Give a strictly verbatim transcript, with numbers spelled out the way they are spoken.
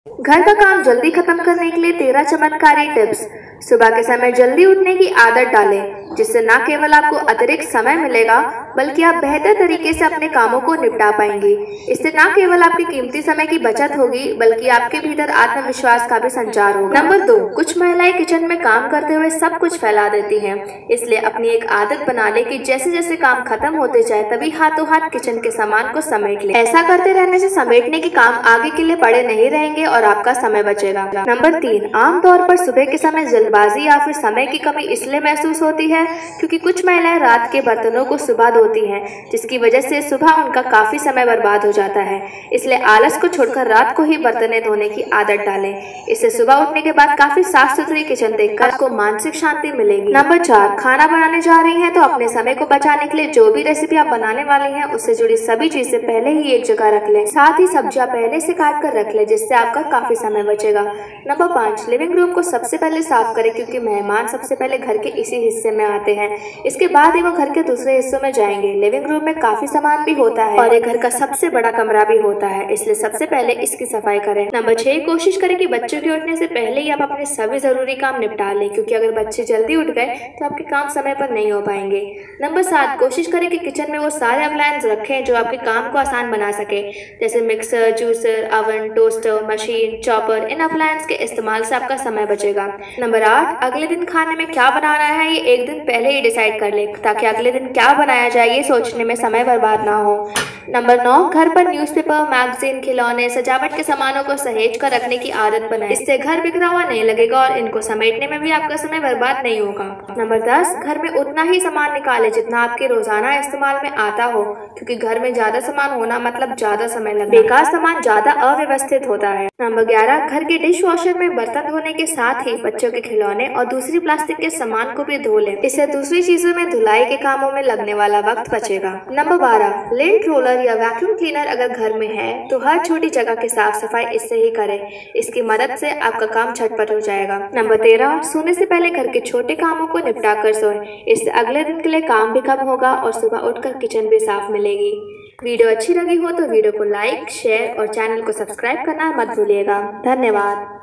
घर का काम जल्दी खत्म करने के लिए तेरह चमत्कारी टिप्स। सुबह के समय जल्दी उठने की आदत डालें, जिससे न केवल आपको अतिरिक्त समय मिलेगा बल्कि आप बेहतर तरीके से अपने कामों को निपटा पाएंगे। इससे न केवल आपके कीमती समय की बचत होगी बल्कि आपके भीतर आत्मविश्वास का भी संचार होगा। नंबर दो, कुछ महिलाएं किचन में काम करते हुए सब कुछ फैला देती हैं, इसलिए अपनी एक आदत बना ले कि जैसे जैसे काम खत्म होते जाए तभी हाथों हाथ किचन के सामान को समेट ले। ऐसा करते रहने से समेटने के काम आगे के लिए पड़े नहीं रहेंगे और आपका समय बचेगा। नंबर तीन, आमतौर पर सुबह के समय जल्दबाजी या फिर समय की कमी इसलिए महसूस होती है क्योंकि कुछ महिलाएं रात के बर्तनों को सुबह धोती हैं, जिसकी वजह से सुबह उनका काफी समय बर्बाद हो जाता है। इसलिए आलस को छोड़कर रात को ही बर्तन धोने की आदत डालें। इससे सुबह उठने के बाद काफी साफ सुथरी किचन देखकर आपको मानसिक शांति मिलेगी। नंबर चार, खाना बनाने जा रही हैं तो अपने समय को बचाने के लिए जो भी रेसिपी आप बनाने वाली हैं उससे जुड़ी सभी चीजें पहले ही एक जगह रख लें। साथ ही सब्जियां पहले से काट कर रख लें, जिससे आपका काफी समय बचेगा। नंबर पाँच, लिविंग रूम को सबसे पहले साफ करें क्योंकि मेहमान सबसे पहले घर के इसी हिस्से में आते हैं, इसके बाद ही वो घर के दूसरे हिस्सों में जाएंगे। लिविंग रूम में काफी सामान भी होता है और ये घर का सबसे बड़ा कमरा भी होता है, इसलिए सबसे पहले इसकी सफाई करें। नंबर छह, कोशिश करें कि बच्चों के उठने से पहले ही आप अपने सभी जरूरी काम निपटा लें, क्योंकि अगर बच्चे जल्दी उठ गए तो आपके काम समय पर नहीं हो पाएंगे। नंबर सात, कोशिश करें कि किचन में वो सारे अप्लायंस रखें जो आपके काम को आसान बना सके, जैसे mixer, juicer, oven, toaster, machine, chopper. इन अप्लायंस के इस्तेमाल से आपका समय बचेगा। नंबर आठ, अगले दिन खाने में क्या बनाना है ये एक दिन पहले ही डिसाइड कर ले, ताकि अगले दिन क्या बनाया जाए ये सोचने में समय बर्बाद ना हो। नंबर नौ, घर पर न्यूज़पेपर, मैगजीन, खिलौने, सजावट के सामानों को सहेज कर रखने की आदत बनाएं। इससे घर बिखरा हुआ नहीं लगेगा और इनको समेटने में भी आपका समय बर्बाद नहीं होगा। नंबर दस, घर में उतना ही सामान निकालें जितना आपके रोजाना इस्तेमाल में आता हो, क्योंकि घर में ज्यादा सामान होना मतलब ज्यादा समय लगना। बेकार सामान ज्यादा अव्यवस्थित होता है। नंबर ग्यारह, घर के डिश वॉशर में बर्तन धोने के साथ ही बच्चों के खिलौने और दूसरी प्लास्टिक के सामान को भी धो लें। इससे दूसरी चीजों में धुलाई के कामों में लगने वाला वक्त बचेगा। नंबर बारह, लिंट रोलर या वैक्यूम क्लीनर अगर घर में है तो हर छोटी जगह की साफ सफाई इससे ही करें। इसकी मदद से आपका काम झटपट हो जाएगा। नंबर तेरह, सोने से पहले घर के छोटे कामों को निपटा कर सोएं। इससे अगले दिन के लिए काम भी कम होगा और सुबह उठकर किचन भी साफ मिलेगी। वीडियो अच्छी लगी हो तो वीडियो को लाइक, शेयर और चैनल को सब्सक्राइब करना मत भूलिएगा। धन्यवाद।